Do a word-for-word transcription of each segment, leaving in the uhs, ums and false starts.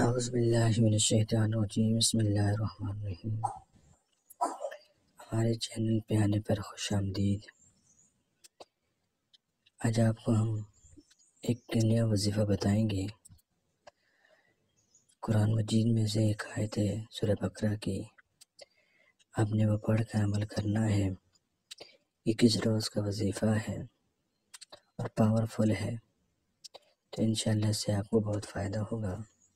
اعوذ باللہ من الشیطان الرجیم، بسم اللہ الرحمن الرحیم۔ ہمارے چینل پہ آنے پر خوش آمدید۔ آج آپ کو ہم ایک نیا وظیفہ بتائیں گے۔ قرآن مجید میں سے ایک آیت ہے سورہ بقرہ کی، آپ نے وہ پڑھ کر عمل کرنا ہے۔ اکیس روز کا وظیفہ ہے اور پاورفل ہے، تو انشاءاللہ اس سے آپ کو بہت فائدہ ہوگا۔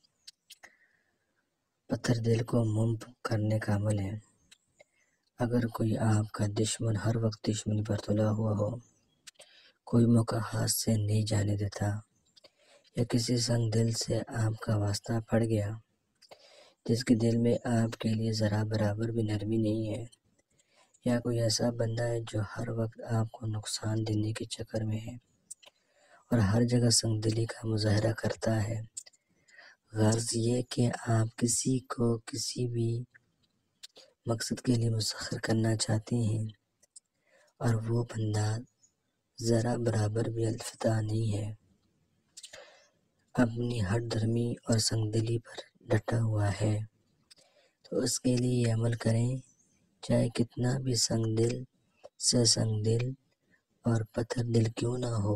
پتھر دل کو موم کرنے کا عمل ہے۔ اگر کوئی آپ کا دشمن ہر وقت دشمنی پر تلا ہوا ہو، کوئی موقع ہاتھ سے نہیں جانے دیتا، یا کسی سنگ دل سے آپ کا واسطہ پڑ گیا جس کے دل میں آپ کے لیے ذرا برابر بھی نرمی نہیں ہے، یا کوئی ایسا بندہ ہے جو ہر وقت آپ کو نقصان دینے کے چکر میں ہے اور ہر جگہ سنگ دلی کا مظاہرہ کرتا ہے، غرض یہ کہ آپ کسی کو کسی بھی مقصد کے لیے مسخر کرنا چاہتے ہیں اور وہ بندہ ذرا برابر بھی الفتہ نہیں ہے، اپنی ہٹ دھرمی اور سنگ دلی پر ڈٹا ہوا ہے، تو اس کے لیے یہ عمل کریں، چاہے کتنا بھی سنگ دل سے سنگ دل اور پتھر دل کیوں نہ ہو،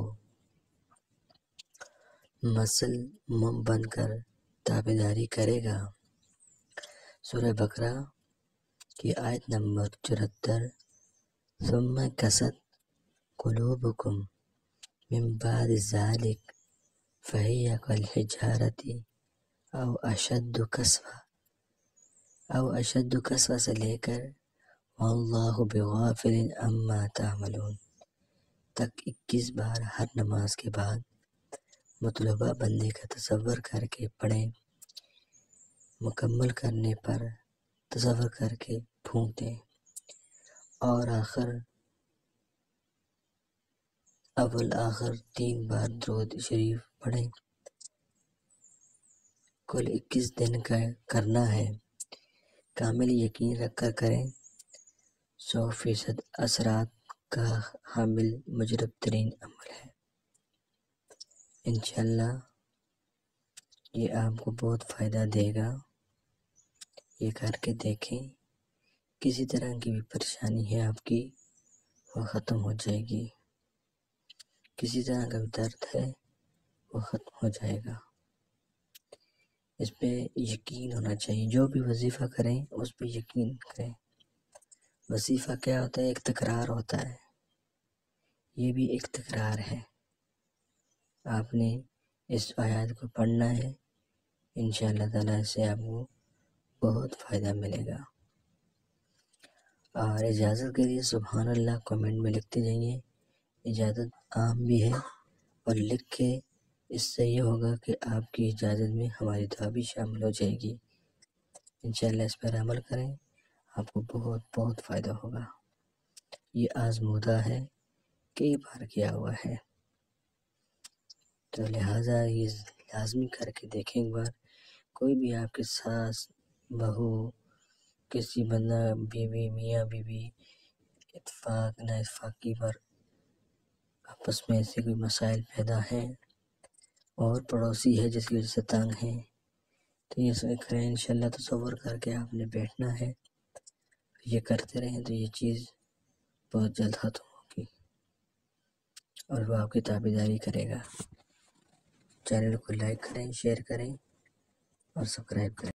مسل مم بن کر تابعداری کرے گا۔ سورہ بقرہ کی آیت نمبر چورہتر، ثم قست قلوبکم من بعد ذلک فہی کالحجارۃ او اشد قسوہ او اشد قسوہ سے لے کر واللہ بغافل عما تعملون تک اکیس بار ہر نماز کے بعد مطلوبہ بندے کا تصور کر کے پڑھیں۔ مکمل کرنے پر تصور کر کے پھونک دیں اور آخر اول آخر تین بار درود شریف پڑھیں۔ کل اکیس دن کا کرنا ہے، کامل یقین رکھ کر کریں، سو فیصد اثرات کا حامل مجرب ترین عمل ہے۔ انشاءاللہ یہ آپ کو بہت فائدہ دے گا، یہ کر کے دیکھیں، کسی طرح کی بھی پریشانی ہے آپ کی وہ ختم ہو جائے گی، کسی طرح کا بھی درد ہے وہ ختم ہو جائے گا۔ اس پہ یقین ہونا چاہیے، جو بھی وظیفہ کریں اس پہ یقین کریں۔ وظیفہ کیا ہوتا ہے؟ ایک تکرار ہوتا ہے، یہ بھی ایک تکرار ہے۔ آپ نے اس آیات کو پڑھنا ہے، انشاءاللہ تعالیٰ سے آپ کو بہت فائدہ ملے گا۔ اور اجازت کے لیے سبحان اللہ کمنٹ میں لکھتے جائیے، اجازت عام بھی ہے، اور لکھ کے اس سے یہ ہوگا کہ آپ کی اجازت میں ہماری دعا بھی شامل ہو جائے گی۔ انشاءاللہ اس پر عمل کریں، آپ کو بہت بہت فائدہ ہوگا۔ یہ آزمودہ ہے، کئی بار کیا ہوا ہے، تو لہٰذا یہ لازمی کر کے دیکھیں ایک بار۔ کوئی بھی آپ کے ساس بہو، کسی بندہ بیوی میاں بیوی اتفاق نہ اتفاقی پر آپس میں ایسے کوئی مسائل پیدا ہیں اور پڑوسی ہے جس کی وجہ سے تنگ ہیں، تو یہ سب کریں۔ انشاءاللہ تصور کر کے آپ نے بیٹھنا ہے، یہ کرتے رہیں تو یہ چیز بہت جلد ختم ہوگی اور وہ آپ کی تابعداری کرے گا۔ چینل کو لائک کریں، شیئر کریں اور سبسکرائب کریں۔